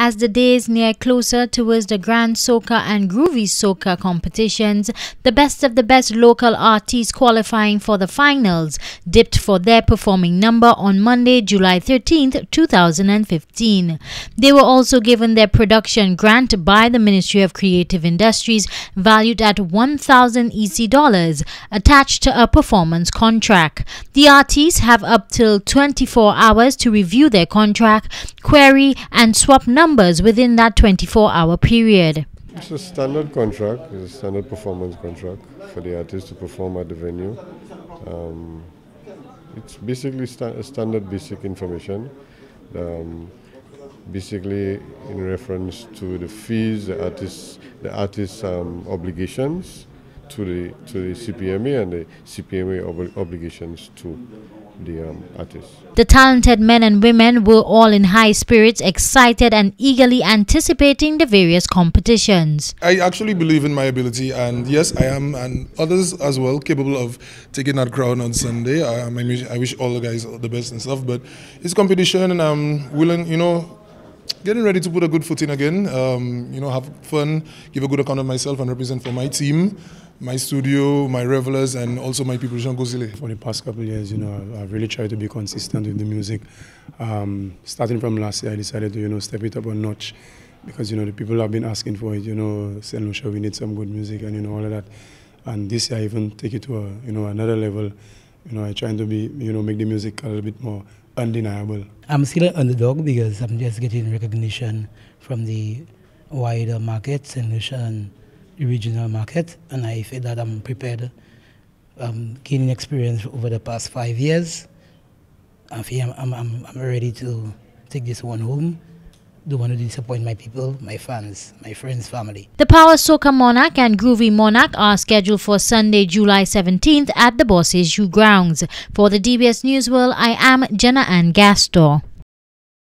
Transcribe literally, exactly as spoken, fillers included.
As the days near closer towards the Grand Soca and Groovy Soca competitions, the best of the best local artists qualifying for the finals dipped for their performing number on Monday, July thirteenth, two thousand fifteen. They were also given their production grant by the Ministry of Creative Industries valued at one thousand E C dollars attached to a performance contract. The artists have up till twenty-four hours to review their contract, query and swap numbers within that twenty-four hour period. It's a standard contract, it's a standard performance contract for the artist to perform at the venue. Um, it's basically sta standard basic information, um, basically in reference to the fees, the artist's the artist's um, obligations to the to the C P M A and the C P M A ob obligations to the um, artists. The talented men and women were all in high spirits, excited and eagerly anticipating the various competitions. I actually believe in my ability, and yes, I am, and others as well, capable of taking that crown on Sunday. Um, I, wish, I wish all the guys the best and stuff, but it's competition, and I'm willing, you know, getting ready to put a good foot in again, um, you know, have fun, give a good account of myself and represent for my team, my studio, my revelers, and also my people, Jean Gozile. For the past couple of years, you know, I've really tried to be consistent with the music. Um, starting from last year, I decided to, you know, step it up a notch because, you know, the people have been asking for it, you know, Saint Lucia, we need some good music and, you know, all of that. And this year, I even take it to, a, you know, another level. You know, I'm trying to be, you know, make the music a little bit more undeniable. I'm still an underdog because I'm just getting recognition from the wider market, Saint Lucia and the regional market, and I feel that I'm prepared, um, gaining experience over the past five years. I feel I'm, I'm, I'm ready to take this one home. Don't want to disappoint my people, my fans, my friends, family. The Power Soca Monarch and Groovy Monarch are scheduled for Sunday, July seventeenth at the Bosses Shoe Grounds. For the D B S News World, I am Jenna Ann Gastor.